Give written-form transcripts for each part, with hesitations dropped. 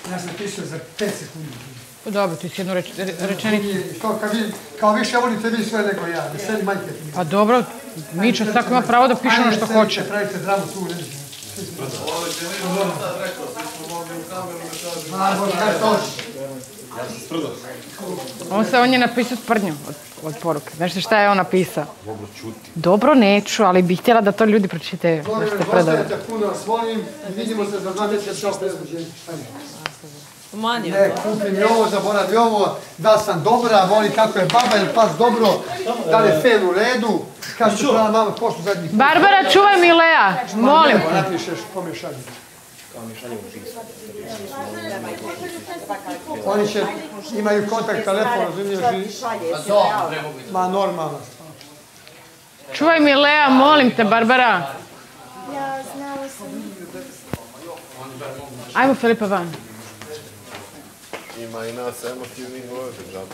Ja sam pisao za 5 sekundi. Dobro, ti si jednu rečenicu. Kao više volite vi sve nego ja, ne sve majke. Pa dobro, Mićo svako ima pravo da piše ono što hoće. Pravite dramu tu, ne znam. On je napisao sprdnju od poruke. Znaš šta je on napisao? Dobro neću, ali bih htjela da to ljudi pročitaju. Dobro, ostavite puno vas volim i vidimo se za 2 mjeseca što prezbuđenje. Ne, kupi mi ovo, zaboravi ovo, da sam dobra, voli kako je baba ili pas dobro, da li je fen u redu, kaže ću prava mama poštu zadnjih. Barbara, čuvaj mi Lea, molim te. Napišeš pomješanje. Oni će, imaju kontakt telefon, razumiješ i... Ma normalno. Čuvaj mi Lea, molim te, Barbara. Ja, znala sam. Ajmo Filipa van. Ima i nas emotivnih ovdje, zato.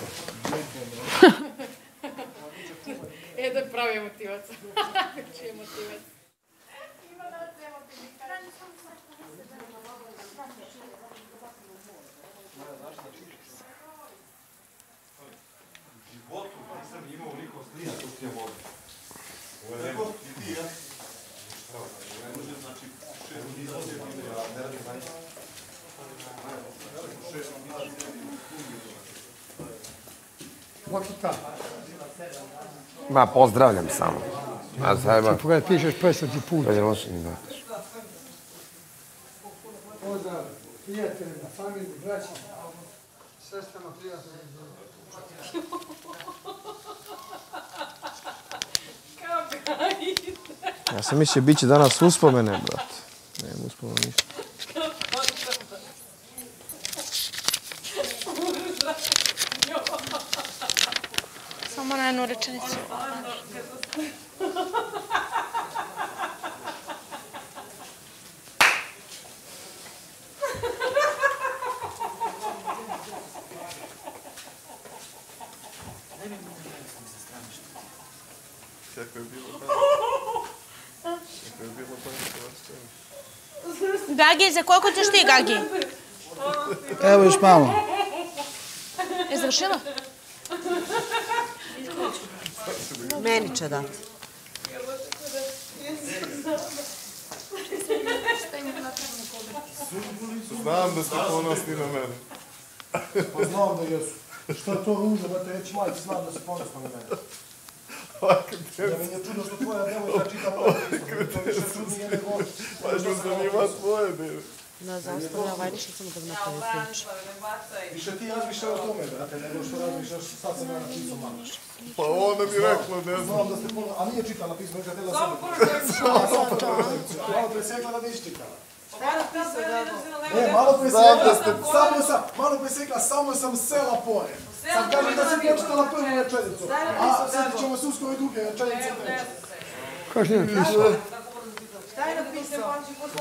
To je pravi emotivac. Čiji emotivac? Ma, pozdravljam samo. A zajba... Pogledaj, pišeš 50 put. Pozdrav, prijateljima, familiji, braći, sestrama, prijateljima. Ja sam mislio, bit će danas uspomene, brat. Nemam uspomene ništa. Samo na jednu rečenicu. Kako je bilo Gagi, za koliko ćeš ti, Gagi? Evo još malo. Je završila? Meni će dati. Znam da ste ponosni na mene. Pa znam da jesu. Što je to ružno da te reći majci, znam da si ponosno na mene. Da mi je čudno što tvoja devojka čita moja pisma. To više čudnije nego... Baš me zanima tvoje, deve. Da, zastavlja ovaj ništa samo da bi napravio priču. Više ti razmišljaš o tome, brate, nego što razmišljaš, sad sam ja napisao malo. Pa ona mi rekla, ne znam. Znam da ste ponosno, a nije čitala pismo, neka tela sam. Malo prije sekla da nisi čitala. Malo prije sekla, samo sam sela pored. Sad kažem da si pročitala prvu rečenicu, a sad ćemo se uskoro i druge rečenice treće. Kako što je napisao? Šta je napisao?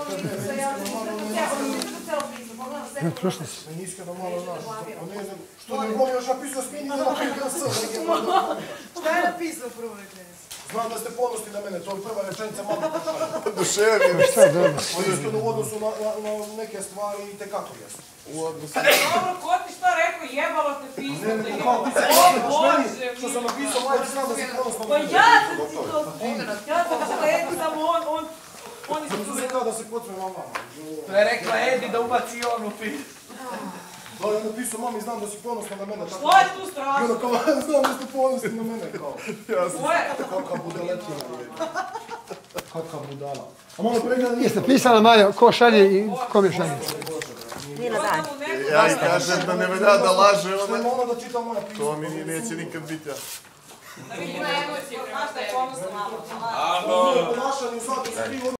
Prošli si. Meni iskreno malo znaš, što ne mogu još napisao smijeni da napisao sve. Šta je napisao prvo rečenicu? Znam da ste ponosni na mene, to je prva rečenica malo pošalja. Oduševim. Iskreno u odnosu na neke stvari i tekako jesu. U odnosu. Dobro, ko ti šta rekao, jebalo te pisao? O Bože! Što sam napisao, majke, znam da si ponosno na mene. Pa ja sam ti to pogledat, ja sam ti rekao, samo oni su tu rekao da se potrebno na mama. To je rekla Edi da ubaci i on u film. Da, ja napisao mami, znam da si ponosna na mene. Što je tu strašno? Znam da ste ponosni na mene, kao. Kakva budaletina je. Kakva budala. A malo pregledam nije. Jeste pisala, Mario, ko šalje i kom je šalje? Nina, daj. Ja i kažem da ne velja da laže Što ona. ima ona da čita moja pisma? To mi neće nikad biti ja. Ima emocije, znaš da je ponosno malo. Ono je ponašanje u svakom svi